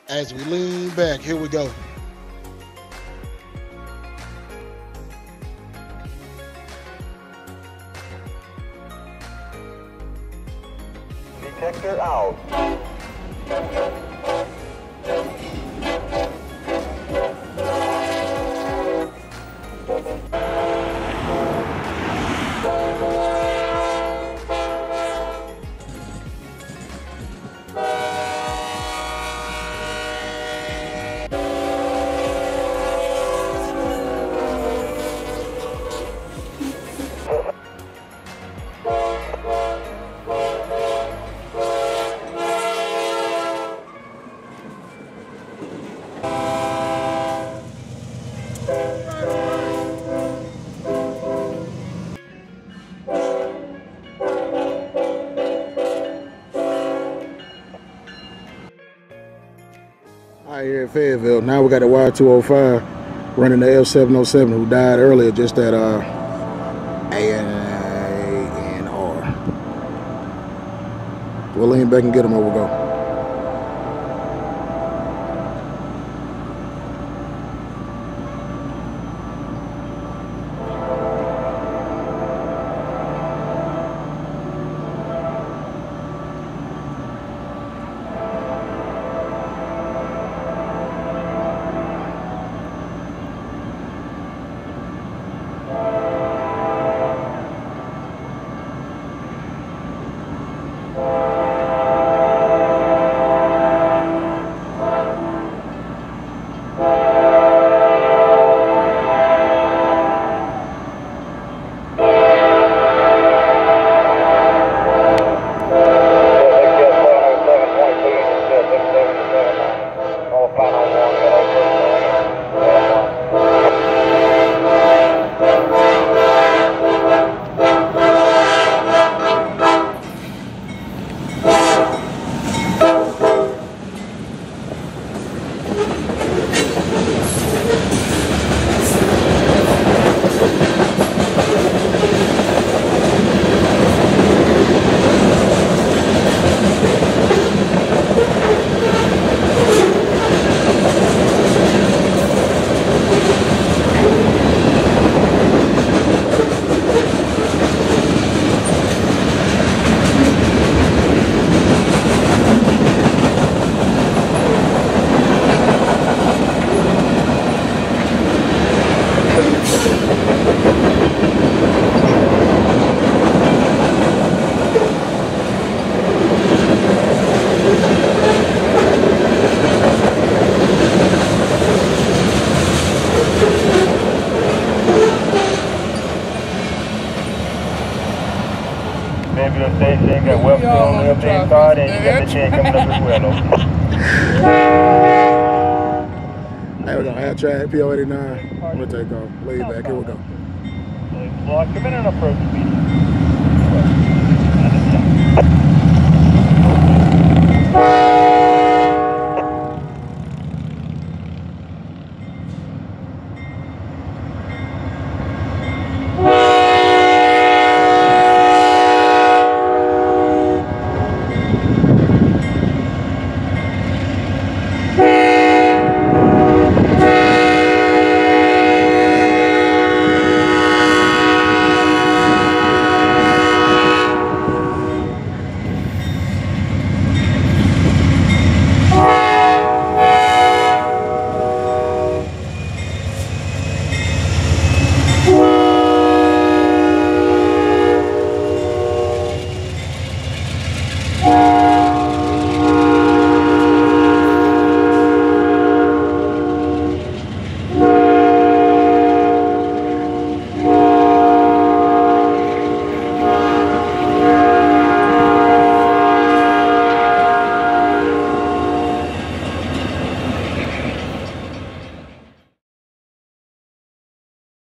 As we lean back, here we go. Detector out. Right here at Fayetteville. Now we got the Y205 running the F707 who died earlier just at A&R. We'll lean back and get him over we go. Fayetteville Station got well on the update card and you got the chain coming up as well, okay? Hey, we're gonna Amtrak P089. I'm gonna take off. Lean back, here we go. Block, come in and approach speed.